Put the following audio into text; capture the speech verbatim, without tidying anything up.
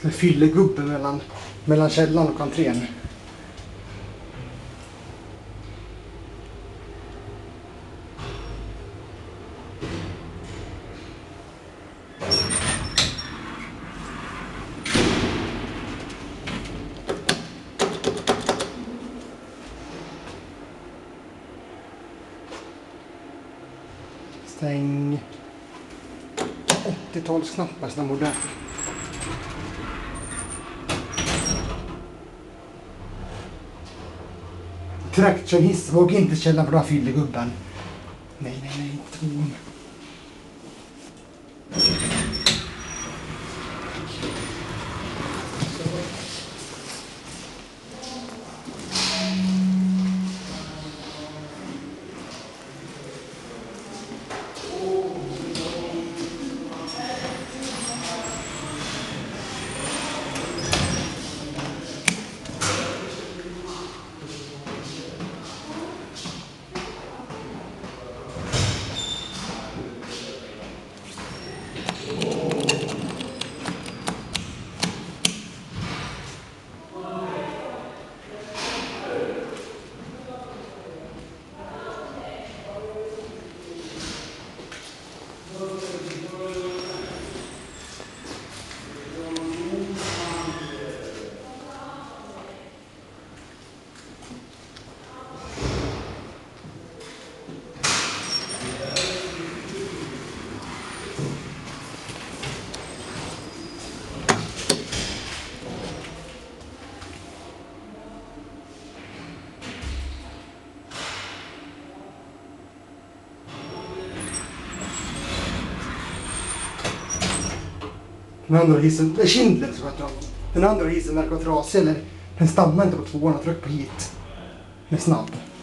en fyllegubbe mellan, mellan källaren och entrén. Stäng. åttiotalsknappar, sådana moderna. Traktorhiss, våg inte källa på den här fyllegubben. Nej, nej, nej, tom. Den andra hissen, det är Schindler som jag tror. Den andra hissen verkar vara trasig, eller den stammar inte på tvåan och tryck på hit. Den är snabb.